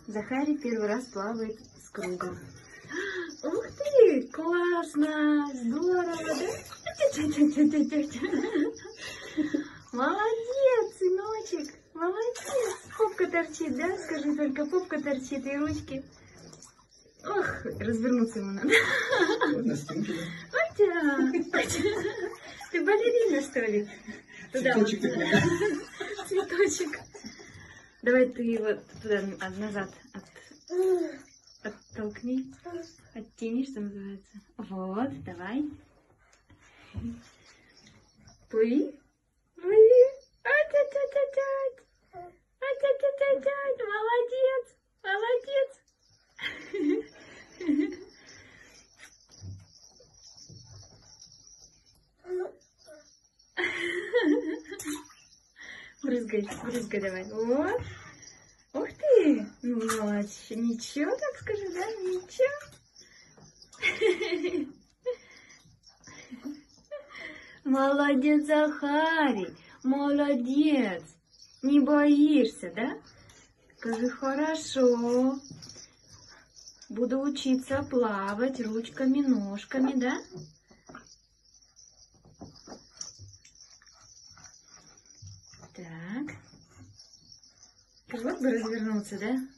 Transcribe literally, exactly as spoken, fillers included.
Захарий первый раз плавает с кругом. Ух ты, классно, здорово, да? Молодец, сыночек, молодец. Попка торчит, да? Скажи только, попка торчит и ручки. Ох, развернуться ему надо. На стенке, да? Ты балерина, что ли? Туда Цветочек вот. такой, да? Цветочек. Давай ты вот туда назад от, оттолкни, оттяни, что называется. Вот, давай. Плыви. Плыви. А-та-та-та-та. А-та-та-та-та. Молодец. Молодец. Брызгай, брызгай давай. Вот. Ух ты! Ну, молодец. Ничего, так скажи, да? Ничего. Молодец, Захарий. Молодец. Не боишься, да? Скажи, хорошо. Буду учиться плавать ручками, ножками, да? Так. Вот бы развернуться, да?